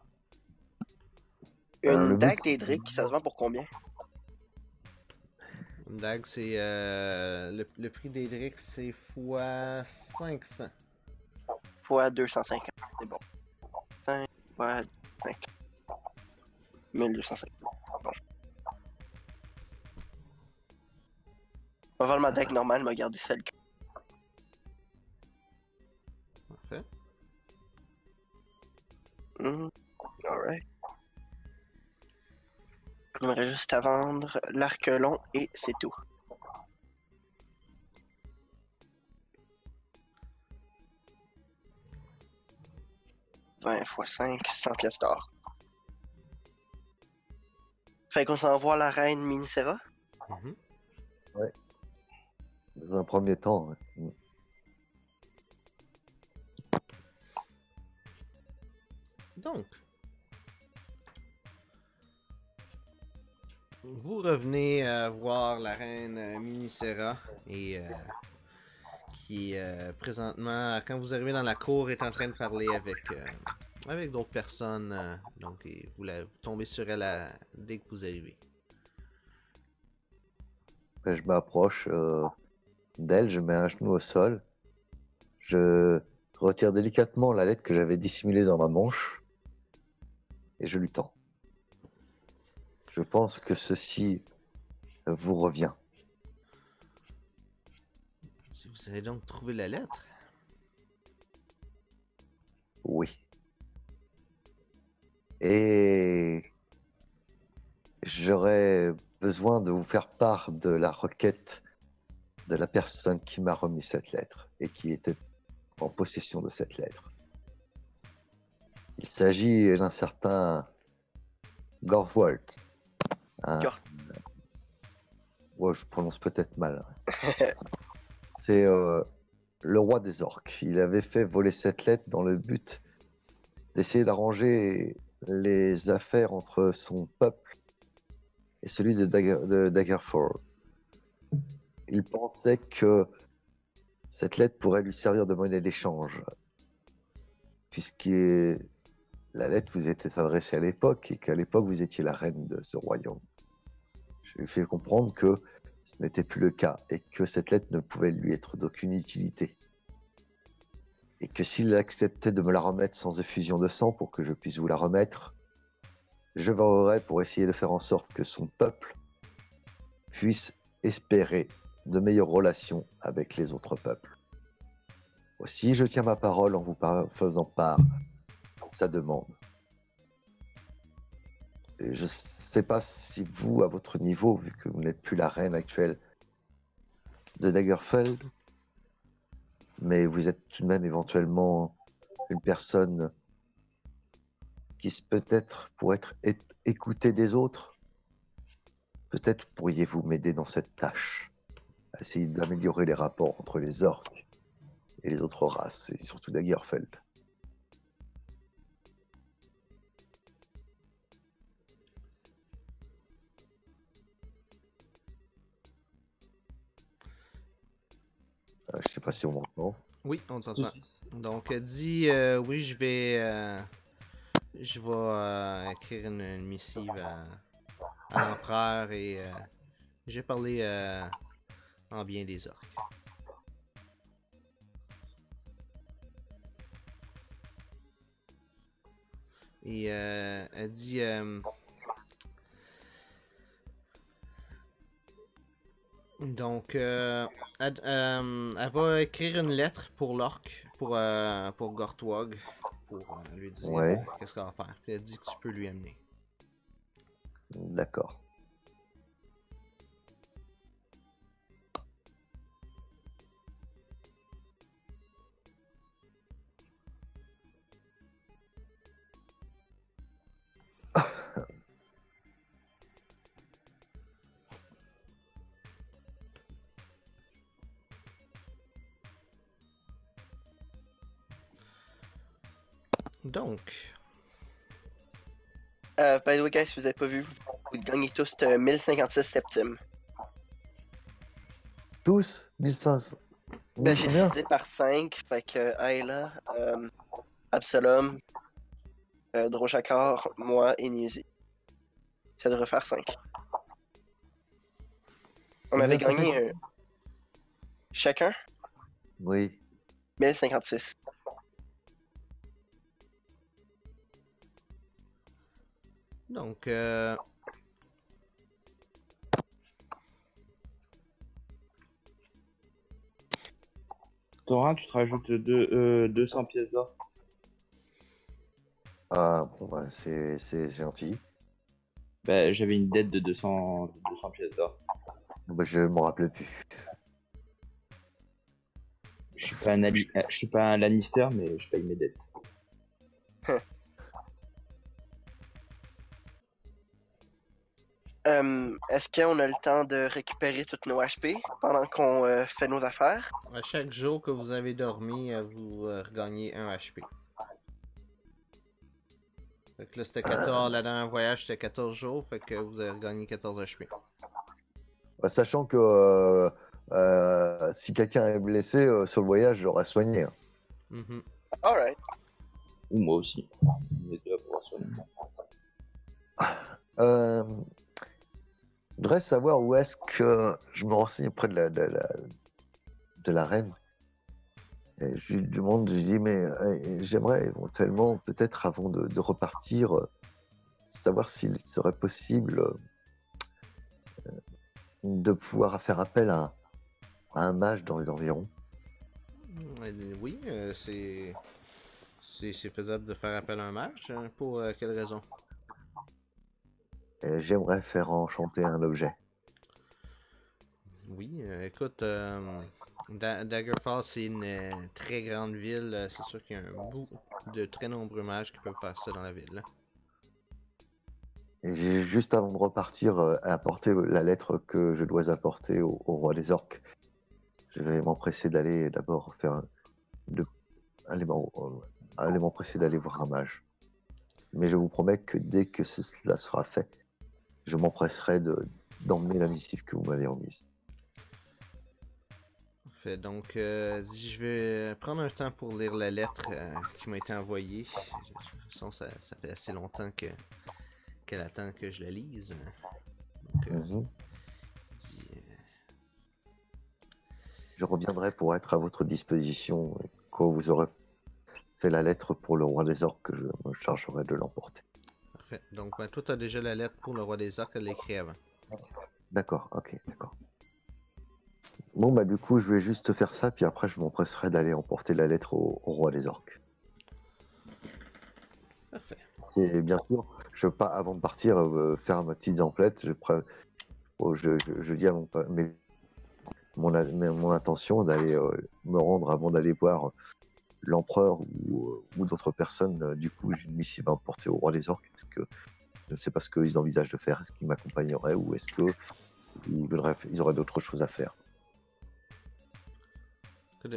Euh, Une le but, dague c'est- d'Edric, ça se vend pour combien? Une dague, c'est. Euh, le, le prix d'Edric, c'est fois cinq cents. Fois deux cent cinquante. C'est bon. cinq fois cinq. mille deux cent cinquante. Bon. On va vendre ma dague normale, mais garder celle que. Parfait. Mhm. Alright. Il me reste juste à vendre l'arc long et c'est tout. vingt fois cinq, cent pièces d'or. Fait qu'on s'envoie à la reine Minicera. Mhm. Dans un premier temps, ouais. Mm. Donc, vous revenez euh, voir la reine euh, Minicera et euh, qui euh, présentement, quand vous arrivez dans la cour, est en train de parler avec euh, avec d'autres personnes. euh, donc, et vous, la, vous tombez sur elle à- dès que vous arrivez. Après, je m'approche euh, d'elle, je mets un genou au sol, je retire délicatement la lettre que j'avais dissimulée dans ma manche et je lui tends. Je pense que ceci vous revient. Si vous avez donc trouvé la lettre, Oui. Et j'aurais besoin de vous faire part de la requête de la personne qui m'a remis cette lettre et qui était en possession de cette lettre. Il s'agit d'un certain Gorwald. Un... Gor- Ouais, je prononce peut-être mal. C'est euh, le roi des orques. Il avait fait voler cette lettre dans le but d'essayer d'arranger les affaires entre son peuple et celui de, Dagger, de Daggerfall. Il pensait que cette lettre pourrait lui servir de monnaie d'échange, puisque la lettre vous était adressée à l'époque et qu'à l'époque vous étiez la reine de ce royaume. Je lui ai fait comprendre que ce n'était plus le cas et que cette lettre ne pouvait lui être d'aucune utilité. Et que s'il acceptait de me la remettre sans effusion de sang pour que je puisse vous la remettre, je verrai pour essayer de faire en sorte que son peuple puisse espérer de meilleures relations avec les autres peuples. Aussi, je tiens ma parole en vous par- faisant part de sa demande. Je sais pas si vous, à votre niveau, vu que vous n'êtes plus la reine actuelle de Daggerfeld, mais vous êtes tout de même éventuellement une personne qui s- peut-être pourrait être é- écoutée des autres. Peut-être pourriez-vous m'aider dans cette tâche, à essayer d'améliorer les rapports entre les orques et les autres races, et surtout Daggerfeld. Euh, je sais pas si on m'entend. Oui, on t'entend. Donc, euh, dis, euh, oui, je vais. euh, je vais euh, écrire une, une missive à, à l'empereur et euh, j'ai parlé euh, en bien des orques. Et euh, elle dit. euh, donc, euh, elle, euh, elle va écrire une lettre pour l'orque, pour, euh, pour Gortwog, pour euh, lui dire Ouais. euh, qu'est-ce qu'elle va faire. Puis elle dit que tu peux lui amener. D'accord. Donc, Euh, by the way, guys, si vous avez pas vu, vous gagnez tous euh, mille cinquante-six septimes. Tous mille cinq cents. Ben, j'ai Combien? divisé par cinq, fait que Ayla, euh, Absalom, euh, Droshakar, moi et Nizi. Ça devrait faire cinq. On avait Combien ça gagné fait? euh, chacun Oui. mille cinquante-six. donc, euh, Thorin, tu te rajoutes deux, euh, deux cents pièces d'or. Ah, bon, bah, c'est c'est gentil. Bah, j'avais une dette de deux cents, deux cents pièces d'or. Bah, je m'en rappelle plus. Je suis pas un, Ali- euh, je suis pas un Lannister, mais je paye mes dettes. Euh, Est-ce qu'on a le temps de récupérer toutes nos H P pendant qu'on euh, fait nos affaires? à chaque jour que vous avez dormi, euh, vous euh, regagnez un H P. Fait que là, c'était quatorze, la dernière voyage, c'était quatorze jours, fait que vous avez regagné quatorze H P. Bah, sachant que euh, euh, si quelqu'un est blessé euh, sur le voyage, j'aurais soigné. Hein. Mhm. Alright. Ou moi aussi. On est deux à pouvoir soigner. Euh, je voudrais savoir où est-ce que je me renseigne auprès de la, de la, de la reine. Et je lui demande, je lui dis, mais euh, j'aimerais éventuellement, peut-être avant de, de repartir, euh, savoir s'il serait possible euh, de pouvoir faire appel à, à un mage dans les environs. Euh, Oui, euh, c'est... c'est c'est faisable de faire appel à un mage. hein, Pour euh, quelle raison? Et j'aimerais faire enchanter un objet. Oui, euh, écoute, euh, Da- Daggerfall, c'est une euh, très grande ville. euh, C'est sûr qu'il y a un bout de très nombreux mages qui peuvent faire ça dans la ville. là. Et j'ai juste avant de repartir euh, à apporter la lettre que je dois apporter au, au roi des orques. Je vais m'empresser d'aller d'abord faire un- de, aller m'en- euh, aller m'empresser d'aller voir un mage. Mais je vous promets que dès que ce- cela sera fait, je m'empresserai de d'emmener la missive que vous m'avez remise. Fait, donc, euh, si je vais prendre un temps pour lire la lettre euh, qui m'a été envoyée. De toute façon, ça, ça fait assez longtemps que qu'elle attend que je la lise. Donc, euh, Mhm. dis, euh, Je reviendrai pour être à votre disposition euh, quand vous aurez fait la lettre pour le roi des orques que je me chargerai de l'emporter. parfait. Donc, ben, toi, t'as déjà la lettre pour le roi des orques, elle l'a écrit avant. D'accord, ok, d'accord. Bon, bah du coup, je vais juste faire ça, puis après, je m'empresserai d'aller emporter la lettre au, au roi des orques. Parfait. Et bien sûr, je veux pas, avant de partir, euh, faire ma petite emplette. Je, pré... oh, je, je, je dis à mon, mais, mon, a- mais mon intention d'aller euh, me rendre avant d'aller voir l'empereur ou, euh, ou d'autres personnes. Euh, du coup, j'ai une missive à emporter au roi des orques. Est-ce que je ne sais pas ce qu'ils envisagent de faire. Est-ce qu'ils m'accompagneraient ou est-ce que ils, voudraient, ils auraient d'autres choses à faire? Good.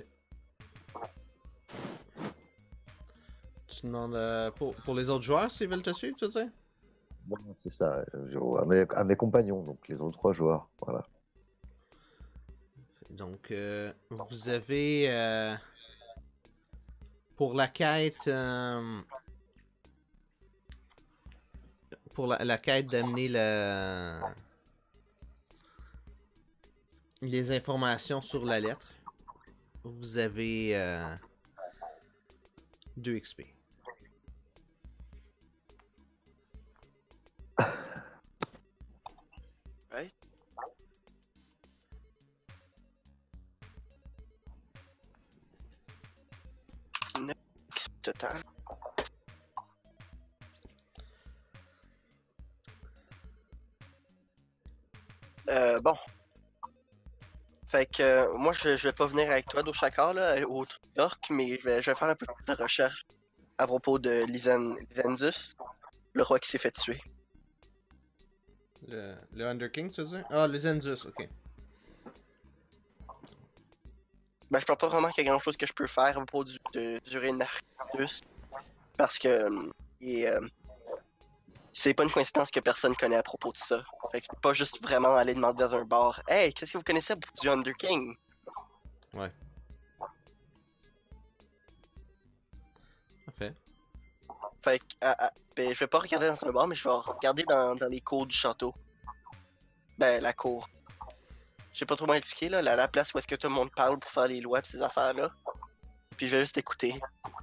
Tu demandes euh, pour, pour les autres joueurs s'ils veulent te suivre, tu veux dire? Bon, c'est ça, je- à, mes, à mes compagnons, donc les autres trois joueurs. Voilà. Donc, euh, vous avez euh, pour la quête, euh, pour la, la quête d'amener le, les informations sur la lettre, vous avez euh, deux X P. Ouais. neuf total. Euh, bon. Fait que euh, moi, je, je vais pas venir avec toi d'Oshakar, là, au truc d'orc, mais je vais, je vais faire un peu de recherche à propos de Liven, Livenzus, le roi qui s'est fait tuer. Le, le Under King, tu veux dire? Ah, les Zenzus, ok. Ben, je pense pas vraiment qu'il y a grand chose que je peux faire à propos du, de, du Renarctus, parce que euh, il est, euh, c'est pas une coïncidence que personne connaît à propos de ça. Fait que je peux pas juste vraiment aller demander dans un bar « Hey, qu'est-ce que vous connaissez à propos du Under King? » Ouais. Parfait. Fait que, ah, ah, ben, je vais pas regarder dans un bar, mais je vais regarder dans, dans les cours du château. Ben, la cour. Je sais pas trop comment expliquer, là, la, la place où est-ce que tout le monde parle pour faire les lois pis ces affaires-là. Puis je vais juste écouter.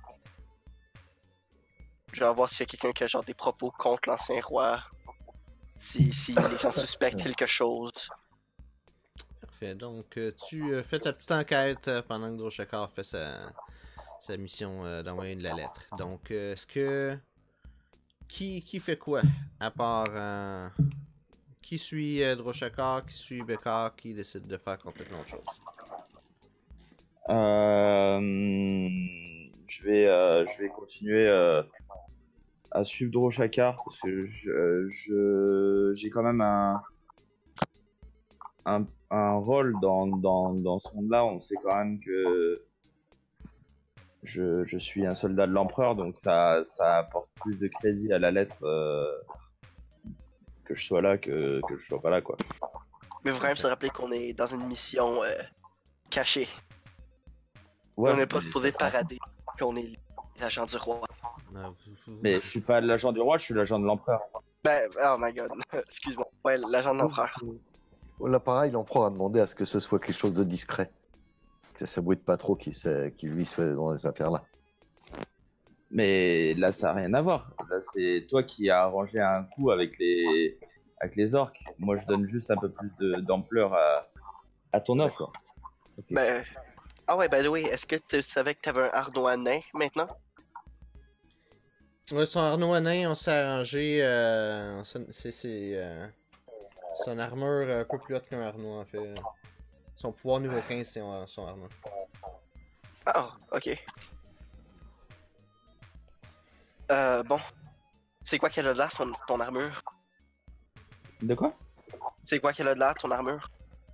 Je vais voir s'il y a quelqu'un qui a genre des propos contre l'ancien roi. Si, si les gens suspectent quelque chose. Parfait. Donc, euh, tu euh, fais ta petite enquête euh, pendant que Droshakar fait sa, sa mission euh, d'envoyer de la lettre. Donc, euh, est-ce que. Qui, qui fait quoi? À part. euh, Qui suit euh, Droshakar, qui suit Bekar, qui décide de faire complètement autre chose? Euh, je vais, euh, je vais continuer euh, à suivre Droshakar parce que je, je, j'ai quand même un, un, un rôle dans, dans, dans ce monde-là. On sait quand même que je, je suis un soldat de l'empereur, donc ça, ça apporte plus de crédit à la lettre euh, que je sois là que, que je sois pas là, quoi. Mais faut quand même se rappeler qu'on est dans une mission euh, cachée. Ouais, On n'est pas mais supposé ça- parader qu'on est les agents du roi. Euh, vous- vous- Mais je suis pas l'agent du roi, je suis l'agent de l'empereur. Ben, oh my god, excuse-moi. Ouais, l'agent de l'empereur. Là, pareil, l'empereur a demandé à ce que ce soit quelque chose de discret. Que ça s'abruite pas trop qu'il s'est- qu'il lui soit dans les affaires-là. Mais là, ça n'a rien à voir. Là, c'est toi qui as arrangé un coup avec les, avec les orques. Moi, je donne juste un peu plus de- d'ampleur à, à ton offre. Ok. Ben. Ah ouais, by the way, est-ce que tu savais que t'avais un Arnois nain maintenant? Ouais, son Arnaud nain, on s'est arrangé. Euh, son- c'est c'est, euh, son armure un peu plus haute qu'un Arnaud, en fait. Son pouvoir niveau quinze, c'est son, son armure. Ah, ok. Euh, bon. C'est quoi qu'elle a de l'air, son- ton armure? De quoi? C'est quoi qu'elle a de l'air, ton armure?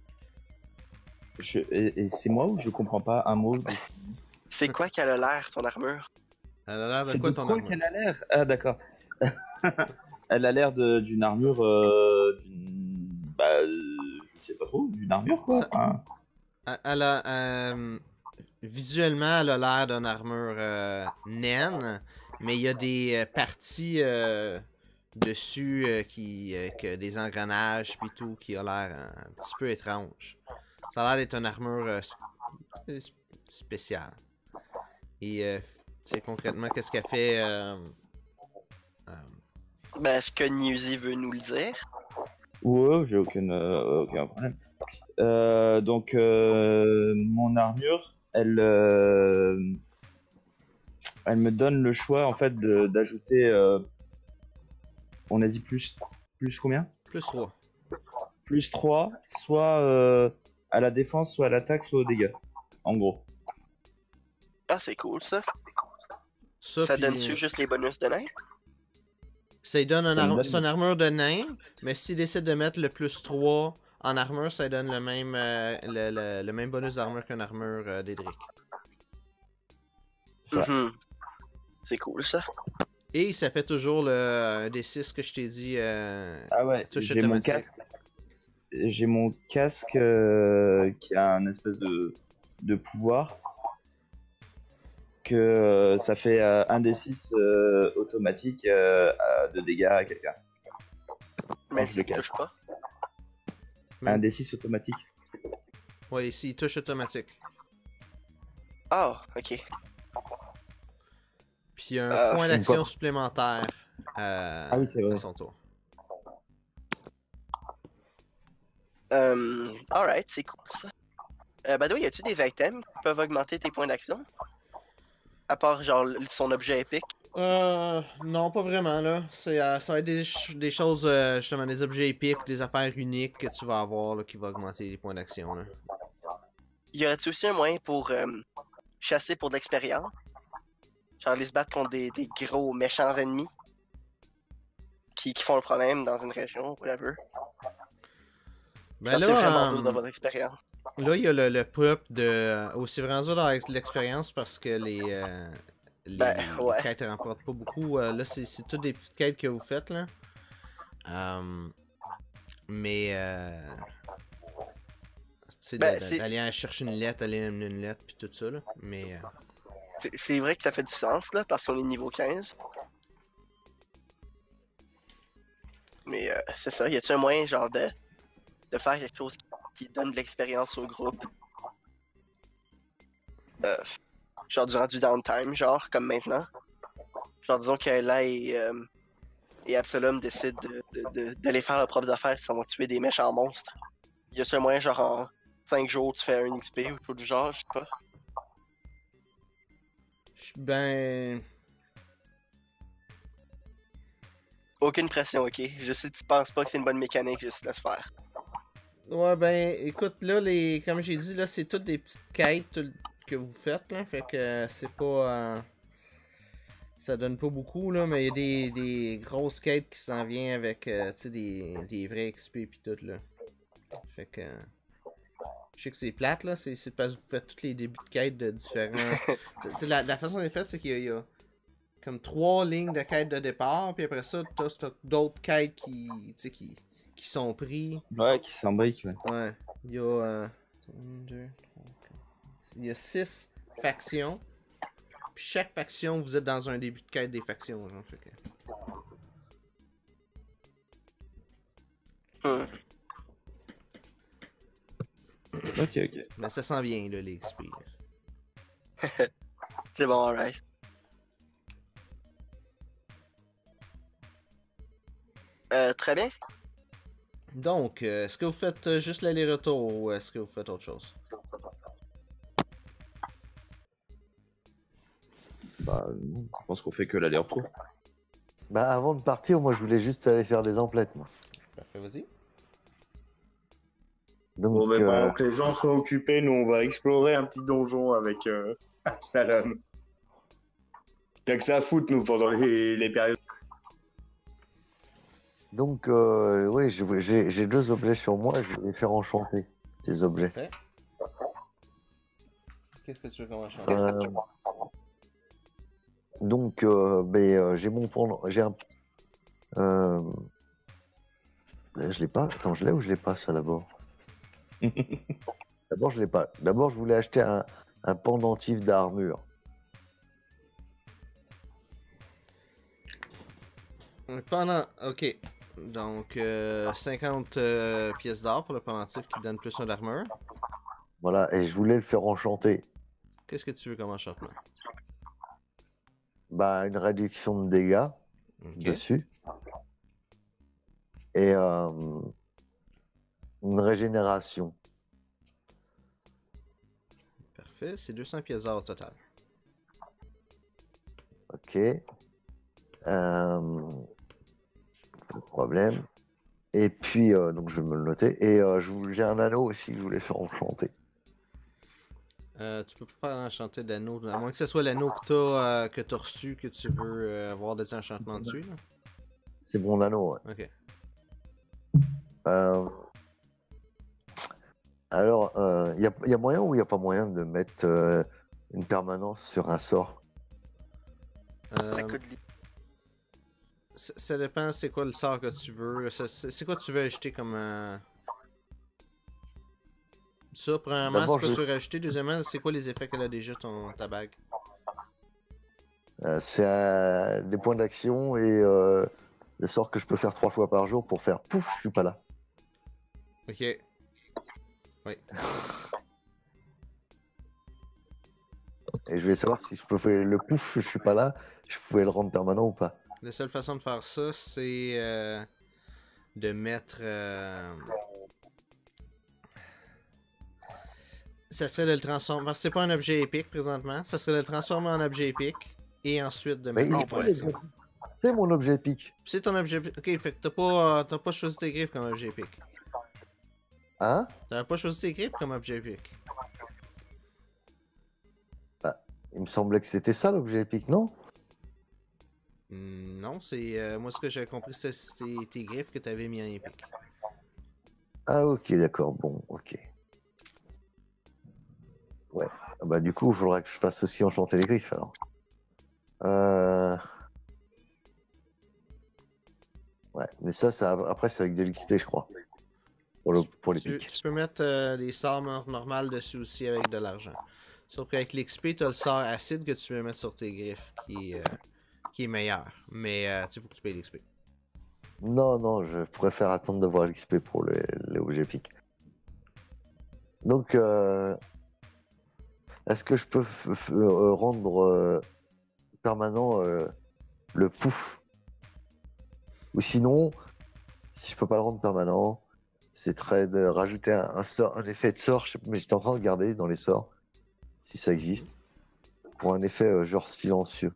je, Et, et c'est moi ou je comprends pas un mot de... C'est quoi qu'elle a l'air, ton armure? Elle a l'air de C'est quoi de ton quoi armure? qu'elle a l'air? Ah, d'accord. Elle a l'air de- d'une armure... Euh, d'une... Bah, euh, je sais pas trop, d'une armure, quoi. Ça- Enfin, Elle- Elle a. euh, visuellement, elle a l'air d'une armure euh, naine, mais il y a des euh, parties euh, dessus euh, qui. euh, que des engrenages puis tout qui a l'air euh, un petit peu étrange. Ça a l'air d'être une armure euh, sp- sp- spéciale. Et euh, c'est concrètement qu'est-ce qu'elle fait. euh, euh, Ben, est-ce que Newsy veut nous le dire? ouais, j'ai aucune, euh, aucun problème. Euh, donc, euh, mon armure, elle, euh, elle me donne le choix en fait de- d'ajouter euh, on a dit plus, plus combien? Plus trois. Plus trois, soit euh, à la défense, soit à l'attaque, soit aux dégâts. En gros. Ah, c'est cool ça. Ça, Ça puis- donne-tu juste les bonus de nain? Ça lui donne un Ça me ar- donne- son armure de nain, mais s'il décide de mettre le plus trois en armure, ça lui donne le même, euh, le, le- le même bonus d'armure qu'une armure euh, d'Edric. Ça. Mhm. C'est cool ça. Et ça fait toujours le un des six que je t'ai dit. Euh, Ah ouais, touche j'ai mon automatique. casque. J'ai mon casque euh, qui a un espèce de, de pouvoir que euh, ça fait euh, un des six euh, automatique euh, euh, de dégâts à quelqu'un. Mais je si le tu touches pas. Un des six automatique. Ouais, ici, il touche automatique. Ah, ok. Puis il y a un Euh, point je sais d'action pas. supplémentaire euh, Ah oui, c'est vrai. à son tour. Euh, alright, c'est cool ça. Euh, by the way, y a-tu des items qui peuvent augmenter tes points d'action? À part genre l- son objet épique. Euh, non, pas vraiment, là. C'est, euh, ça va être des, ch- des choses, euh, justement, des objets épiques, des affaires uniques que tu vas avoir, là, qui va augmenter les points d'action, là. Y aurait-tu aussi un moyen pour euh, chasser pour de l'expérience? Genre aller se battre contre des, des gros méchants ennemis qui, qui font le problème dans une région, whatever. Ben Genre, c'est vraiment là, dur euh, d'avoir l'expérience. là, il y a le, le peuple de... Oh, c'est vraiment dur d'avoir l'expérience parce que les... euh, les, Ben, les ouais. quêtes ne remportent pas beaucoup. Euh, là, c'est, c'est toutes des petites quêtes que vous faites, là. Euh, mais... Euh, tu sais, Ben, de- de- c'est- d'aller chercher une lettre, aller amener une lettre, puis tout ça, là. Mais... euh, C'est- C'est vrai que ça fait du sens là, parce qu'on est niveau quinze. Mais euh, c'est ça, y a-tu un moyen genre de, de faire quelque chose qui, qui donne de l'expérience au groupe? Euh, genre durant du downtime, genre comme maintenant. Genre disons que là et, euh, et Absalom décident de- de- de- d'aller faire leurs propres affaires, ils s'en vont tuer des méchants monstres. Y a-tu un moyen genre en cinq jours tu fais un X P ou tout du genre, je sais pas. Ben... Aucune pression, ok? Je sais que tu penses pas que c'est une bonne mécanique, juste laisse faire. Ouais, ben, écoute, là, les, comme j'ai dit, là, c'est toutes des petites quêtes tout- que vous faites, là, fait que c'est pas... euh, ça donne pas beaucoup, là, mais il y a des, des grosses quêtes qui s'en viennent avec, euh, tu sais, des, des vrais X P pis tout, là. Fait que... Je sais que c'est plate, là, c'est c'est parce que vous faites tous les débuts de quêtes de différents... Tu sais, la, la façon dont c'est fait, c'est qu'il y a, il y a comme trois lignes de quêtes de départ, puis après ça, t'as t'as d'autres quêtes qui, tu sais, qui, qui sont pris. Ouais, qui s'embrique. Ouais. Ouais, il y a euh, un, deux, trois, quatre, il y a six factions. Puis chaque faction, vous êtes dans un début de quête des factions. Genre, fait que... Hmm. Ok, ok. Mais ça sent bien, là, les X P. C'est bon, alright. Euh, très bien. Donc, euh, est-ce que vous faites euh, juste l'aller-retour ou est-ce que vous faites autre chose? Bah, non, je pense qu'on fait que l'aller-retour. Bah, avant de partir, moi, je voulais juste aller faire des emplettes, moi. Parfait, vas-y. Donc, Bon, ben, euh, pendant que les gens sont occupés, nous, on va explorer un petit donjon avec euh, Absalom. Y'a que ça à foutre, nous, pendant les, les périodes. donc euh, oui, je- j'ai j'ai deux objets sur moi, je vais les faire enchanter, les objets. Qu'est-ce que tu veux qu'on va changer? Euh, donc, euh, ben, euh, j'ai mon pendant, j'ai un. Euh, je l'ai pas. Attends, je l'ai ou je l'ai pas ça d'abord. D'abord, je l'ai pas. D'abord, je voulais acheter un, un pendentif d'armure. Pendant... Ok. Donc, euh, cinquante euh, pièces d'or pour le pendentif qui donne plus un d'armure. Voilà, et je voulais le faire enchanter. Qu'est-ce que tu veux comme enchantement? Bah, une réduction de dégâts Ok. dessus. Et euh, une régénération. Parfait, c'est deux cents pièces d'or au total. Ok. Euh, problème. Et puis, euh, donc je vais me le noter. Et euh, je vou- j'ai un anneau aussi que je voulais faire enchanter. Euh, tu peux pas faire enchanter d'anneau, à moins que ce soit l'anneau que t'as euh, que t'as reçu, que tu veux euh, avoir des enchantements dessus. Là. C'est mon anneau, ouais. Ok. Euh, Alors, il y, a, y a moyen ou il n'y a pas moyen de mettre euh, une permanence sur un sort? Euh, Ça coûte li- ça, ça dépend c'est quoi le sort que tu veux. Ça- C'est c'est quoi tu veux ajouter comme... euh, Ça, premièrement, D'abord, c'est quoi je- tu veux rajouter. Deuxièmement, c'est quoi les effets qu'elle a déjà, ton, ta bague? Euh, c'est euh, des points d'action et euh, le sort que je peux faire trois fois par jour pour faire pouf, je suis pas là. Ok. Oui. Et je voulais savoir si je peux faire le pouf, je suis pas là, je pouvais le rendre permanent ou pas. La seule façon de faire ça, c'est euh, de mettre... euh, Ça serait de le transformer... Parce que c'est pas un objet épique présentement. Ça serait de le transformer en objet épique et ensuite de Mais mettre il des est points pas d'action. les- C'est mon objet épique. C'est ton objet... Ok, fait que t'as pas, euh, t'as pas choisi tes griffes comme objet épique. Hein? T'as pas choisi tes griffes comme objet épique. Il me semblait que c'était ça l'objet épique, non? Hmm, non, c'est... euh, moi, ce que j'avais compris, c'était c'était tes griffes que t'avais mis en épique. Ah ok, d'accord, bon, ok. Ouais, Ah bah du coup, il faudra que je fasse aussi enchanter les griffes alors. Euh... Ouais, mais ça, ça après c'est avec de l'X P je crois. Pour, le, pour les Tu, pics. tu peux mettre euh, les sorts nor- normales dessus aussi avec de l'argent. Sauf qu'avec l'X P, t'as le sort acide que tu peux mettre sur tes griffes qui est, euh, qui est meilleur. Mais euh, tu sais, faut que tu payes l'X P. Non, non, je préfère attendre d'avoir l'X P pour les, les objets piques. Donc, euh, est-ce que je peux f- f- euh, rendre euh, permanent euh, le pouf? Ou sinon, si je peux pas le rendre permanent, c'est très de rajouter un, un sort, un effet de sort. Je sais pas, mais j'étais en train de regarder dans les sorts si ça existe pour un effet euh, genre silencieux.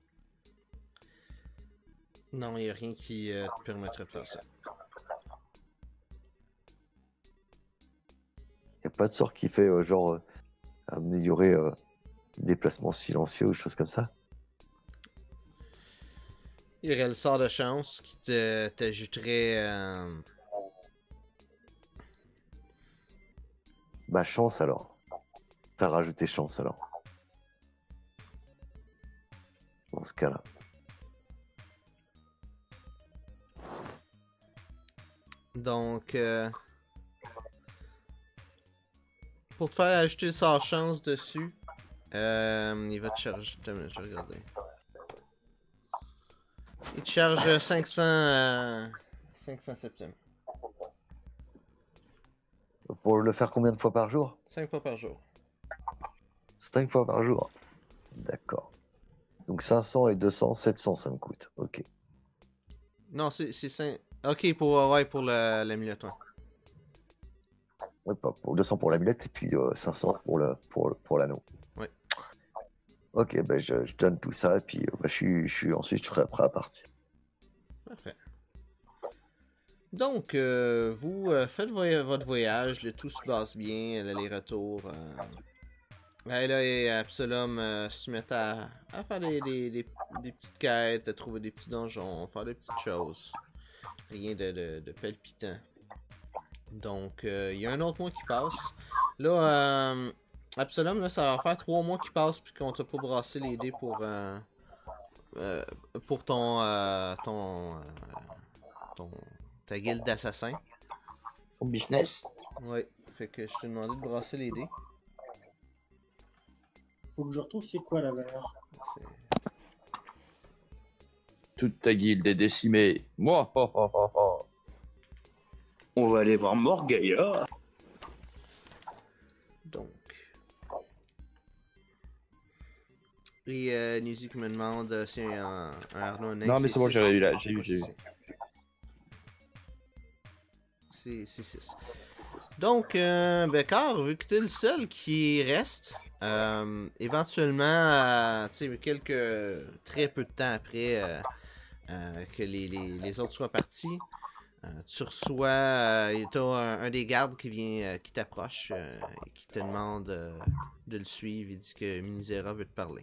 Non, il n'y a rien qui euh, te permettrait de faire ça. Y a pas de sort qui fait euh, genre euh, améliorer euh, déplacement silencieux ou choses comme ça. Il y aurait le sort de chance qui te t'ajouterait... euh, Bah chance alors. Faire rajouter chance alors. Dans ce cas-là. Donc... euh, Pour te faire ajouter le sort chance dessus, euh, il va te charger... Attends une minute, je vais regarder. Il te charge cinq cents... euh, cinq cents septièmes. Pour le faire combien de fois par jour? cinq fois par jour. cinq fois par jour. D'accord. Donc cinq cents et deux cents, sept cents ça me coûte. Ok. Non, c'est cinq... Ok, pour, euh, ouais, pour la- l'amulette, ouais. Ouais, pas pour deux cents pour l'amulette et puis euh, cinq cents pour le pour, le- pour l'anneau. Ouais. Ok, ben je, je donne tout ça et puis euh, bah, je suis je suis ensuite je serai prêt à partir. Parfait. Donc, euh, vous euh, faites voy- votre voyage, le tout se passe bien, l'aller-retour. Euh... Ben là, et Absalom euh, se met à, à faire des, des, des, des petites quêtes, à trouver des petits donjons, faire des petites choses. Rien de, de, de palpitant. Donc, euh, il y a un autre mois qui passe. Là, euh, Absalom, là, ça va faire trois mois qui passent puis qu'on t'a pas brassé les dés pour, euh, euh, pour ton, euh, ton, euh, ton, ta guilde d'assassins. Au business. Ouais, fait que je t'ai demandé de brasser les dés. Faut que je retrouve c'est quoi la valeur. C'est- Toute ta guilde est décimée. Moi, oh, oh, oh, oh. On va aller voir Morgaya. Donc. Et euh, Nizu qui me demande euh, si un, un Arnaud Nain, Non, mais c'est bon, six. j'ai eu là, j'ai eu, j'ai eu. C'est six. Donc, euh, Bécard, vu que t'es le seul qui reste, euh, éventuellement, euh, tu sais, quelques. Très peu de temps après, euh, euh, que les, les, les autres soient partis, euh, tu reçois euh, t'as un, un des gardes qui vient euh, qui t'approche euh, et qui te demande euh, de le suivre. Il dit que Minizera veut te parler.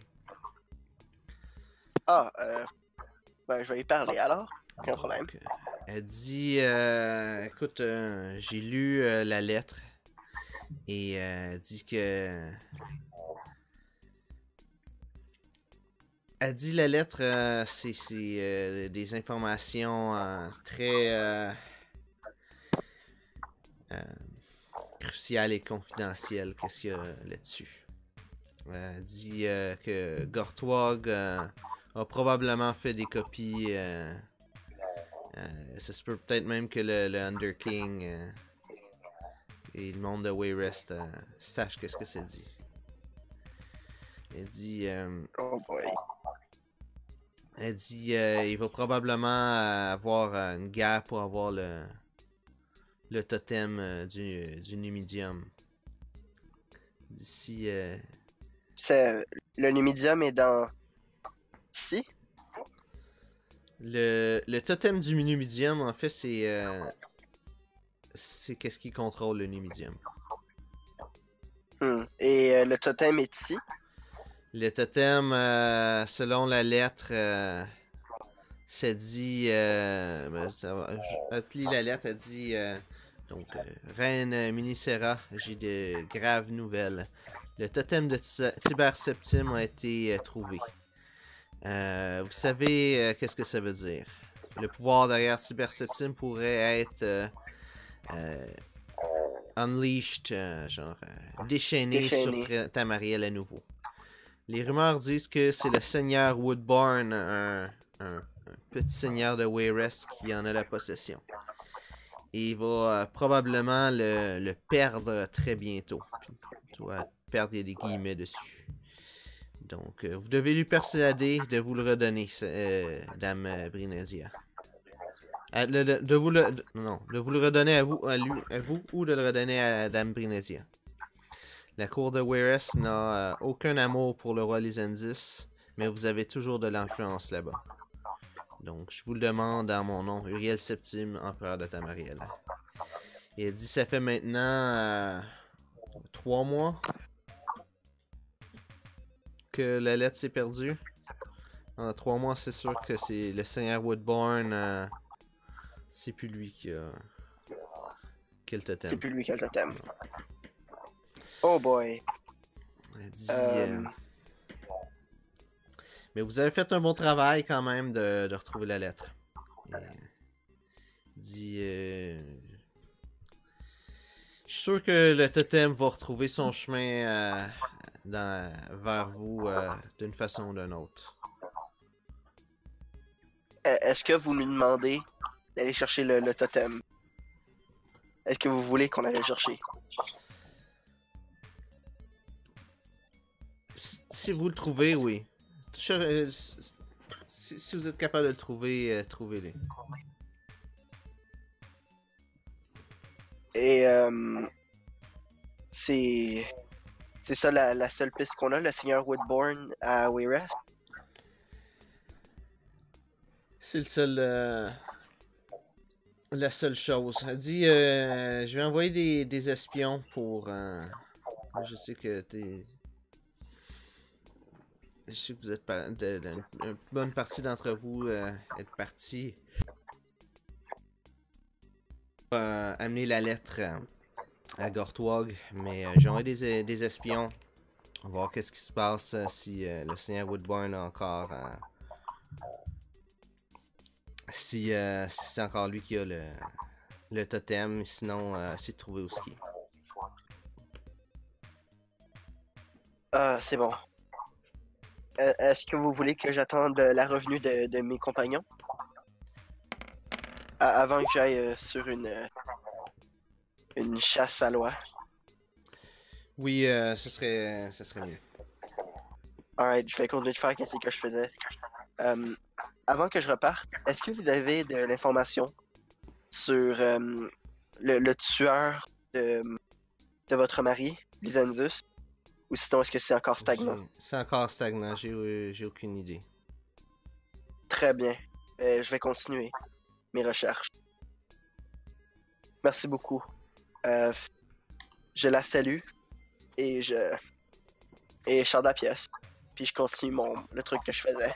Ah, euh, ben je vais y parler alors. Aucun problème. Donc, elle dit euh, écoute, euh, j'ai lu euh, la lettre et euh, elle dit que elle dit la lettre euh, c'est c'est euh, des informations euh, très euh, euh, cruciales et confidentielles. Qu'est-ce qu'il y a là-dessus? Elle dit euh, que Gortwag euh, a probablement fait des copies. Euh, euh, ça se peut peut-être même que le, le Underking euh, et le monde de Wayrest euh, sachent qu'est-ce que ça dit. Elle dit. Euh, Oh boy. Elle dit euh, il va probablement euh, avoir euh, une guerre pour avoir le, le totem euh, du, du Numidium. D'ici. Euh... C'est, le Numidium est dans. Ici? Le, le totem du Numidium, en fait, c'est. Euh... C'est qu'est-ce qui contrôle le Numidium. Hmm. Et euh, le totem est ici? Le totem, euh, selon la lettre, euh, ça dit. Euh, ben, ça va, je, je te lis la lettre, elle dit. Euh, donc, euh, Reine Minizera, j'ai de graves nouvelles. Le totem de Tiber Septim a été euh, trouvé. Euh, vous savez euh, qu'est-ce que ça veut dire? Le pouvoir derrière Tiber Septim pourrait être euh, euh, unleashed, euh, genre euh, déchaîné, Déchaîné. sur Tamariel à nouveau. Les rumeurs disent que c'est le seigneur Woodborn, un, un, un petit seigneur de Wayrest, qui en a la possession. Et il va euh, probablement le, le perdre très bientôt. Tu vois, perdre, il y a des guillemets dessus. Donc, euh, vous devez lui persuader de vous le redonner, euh, Dame euh, Brinezia. Euh, de, de, de vous le, de, non, de vous le redonner à vous, à lui, à vous, ou de le redonner à Dame Brinezia. La cour de Wayrest n'a euh, aucun amour pour le roi Lysandis, mais vous avez toujours de l'influence là-bas. Donc, je vous le demande en mon nom, Uriel Septime, empereur de Tamariel. Et elle dit, ça fait maintenant euh, trois mois que la lettre s'est perdue. En trois mois, c'est sûr que c'est le seigneur Woodborn. Euh, c'est plus lui qui a, qui a le totem. C'est plus lui qui a le totem. Oh boy. Elle dit, Euh, euh, mais vous avez fait un bon travail quand même de, de retrouver la lettre. Et, euh, dit, euh, je suis sûr que le totem va retrouver son chemin euh, dans, vers vous euh, d'une façon ou d'une autre. Est-ce que vous nous demandez d'aller chercher le, le totem? Est-ce que vous voulez qu'on aille le chercher? Si vous le trouvez, oui. Si, si vous êtes capable de le trouver, euh, trouvez-le. Et euh, c'est c'est ça la, la seule piste qu'on a, le seigneur Woodborn à Wayrest? C'est le seul, euh, la seule chose. Elle dit, euh, je vais envoyer des, des espions pour. Euh, je sais que t'es. Je sais que vous êtes pas. De, de, une bonne partie d'entre vous euh, êtes partis. Euh, amener la lettre euh, à Gortwag, mais euh, j'ai envoyé des, des espions. On va voir qu'est-ce qui se passe euh, si euh, le seigneur Woodborn a encore. Euh, si, euh, si c'est encore lui qui a le, le totem, sinon euh, c'est de trouver où ce qui est. Ah, c'est bon. Euh, Est-ce que vous voulez que j'attende la revenue de, de mes compagnons? A- avant que j'aille euh, sur une, euh, une chasse à l'oie. Oui, euh, ce serait, ce serait mieux. Alright, je vais continuer de faire ce que je faisais. Euh, avant que je reparte, est-ce que vous avez de l'information sur euh, le, le tueur de, de votre mari, Lysandus? Ou sinon, est-ce que c'est encore stagnant? J'ai- C'est encore stagnant, j'ai, euh, j'ai aucune idée. Très bien. euh, je vais continuer mes recherches. Merci beaucoup. Euh, je la salue et je et je sors de la pièce. Puis je continue mon le truc que je faisais.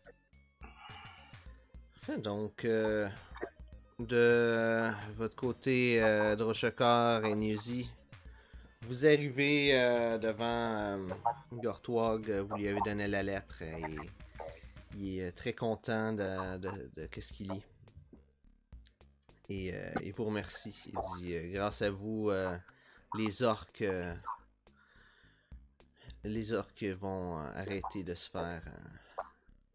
Parfait, donc euh, de votre côté, euh, Droshakar et Newsy, vous arrivez euh, devant euh, Gortwag, vous lui avez donné la lettre et il est très content de, de, de qu'est-ce qu'il lit. Et euh, il vous remercie. Il dit euh, grâce à vous, euh, les orques, euh, les orques vont euh, arrêter de se faire, euh,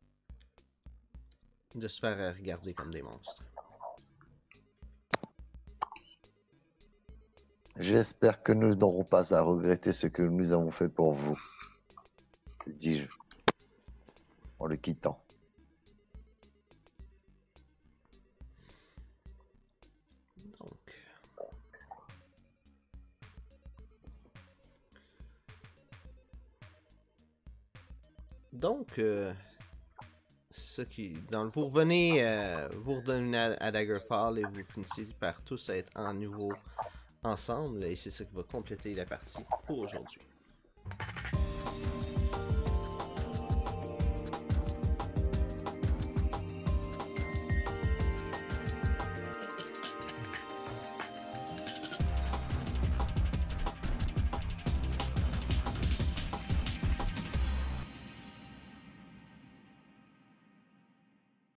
de se faire euh, regarder comme des monstres. J'espère que nous n'aurons pas à regretter ce que nous avons fait pour vous, dis-je, en le quittant. Donc, donc euh, c'est ça qui... Donc, vous revenez, euh, vous redonnez à, à Daggerfall et vous finissez par tous être en nouveau ensemble. Et c'est ça qui va compléter la partie pour aujourd'hui.